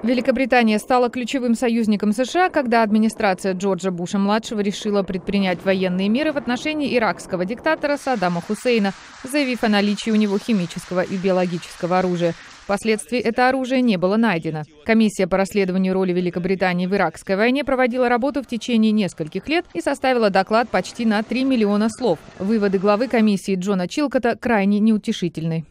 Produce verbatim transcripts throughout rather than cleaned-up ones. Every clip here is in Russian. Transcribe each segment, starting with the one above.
Великобритания стала ключевым союзником США, когда администрация Джорджа Буша-младшего решила предпринять военные меры в отношении иракского диктатора Саддама Хусейна, заявив о наличии у него химического и биологического оружия. Впоследствии это оружие не было найдено. Комиссия по расследованию роли Великобритании в иракской войне проводила работу в течение нескольких лет и составила доклад почти на три миллиона слов. Выводы главы комиссии Джона Чилкота крайне неутешительны.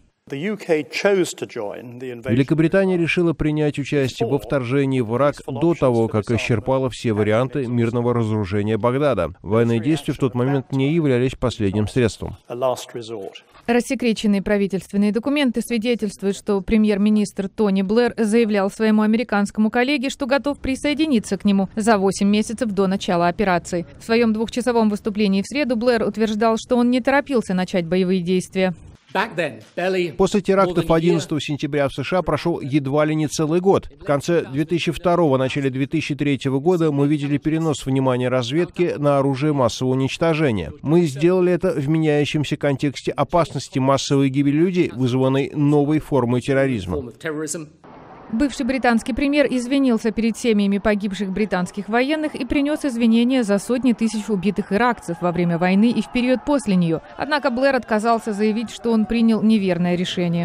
Великобритания решила принять участие во вторжении в Ирак до того, как исчерпала все варианты мирного разоружения Багдада. Военные действия в тот момент не являлись последним средством. Рассекреченные правительственные документы свидетельствуют, что премьер-министр Тони Блэр заявлял своему американскому коллеге, что готов присоединиться к нему за восемь месяцев до начала операции. В своем двухчасовом выступлении в среду Блэр утверждал, что он не торопился начать боевые действия. После терактов одиннадцатого сентября в США прошел едва ли не целый год. В конце две тысячи второго, начале две тысячи третьего года мы видели перенос внимания разведки на оружие массового уничтожения. Мы сделали это в меняющемся контексте опасности массовой гибели людей, вызванной новой формой терроризма. Бывший британский премьер извинился перед семьями погибших британских военных и принес извинения за сотни тысяч убитых иракцев во время войны и в период после нее. Однако Блэр отказался заявить, что он принял неверное решение.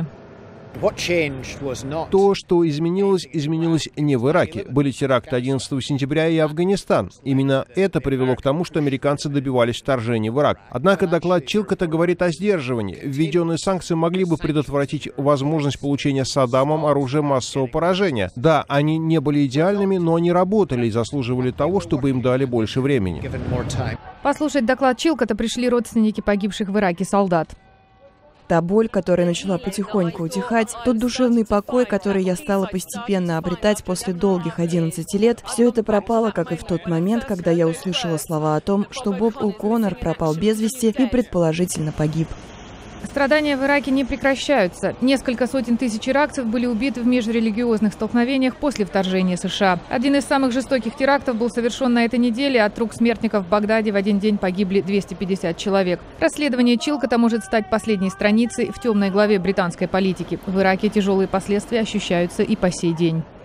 То, что изменилось, изменилось не в Ираке. Были теракты одиннадцатого сентября и Афганистан. Именно это привело к тому, что американцы добивались вторжения в Ирак. Однако доклад Чилкота говорит о сдерживании. Введенные санкции могли бы предотвратить возможность получения Саддамом оружия массового поражения. Да, они не были идеальными, но они работали и заслуживали того, чтобы им дали больше времени. Послушать доклад Чилкота пришли родственники погибших в Ираке солдат. Та боль, которая начала потихоньку утихать, тот душевный покой, который я стала постепенно обретать после долгих одиннадцати лет, все это пропало, как и в тот момент, когда я услышала слова о том, что Боб О'Коннор пропал без вести и предположительно погиб. Страдания в Ираке не прекращаются. Несколько сотен тысяч иракцев были убиты в межрелигиозных столкновениях после вторжения США. Один из самых жестоких терактов был совершен на этой неделе. От рук смертников в Багдаде в один день погибли двести пятьдесят человек. Расследование Чилкота может стать последней страницей в темной главе британской политики. В Ираке тяжелые последствия ощущаются и по сей день.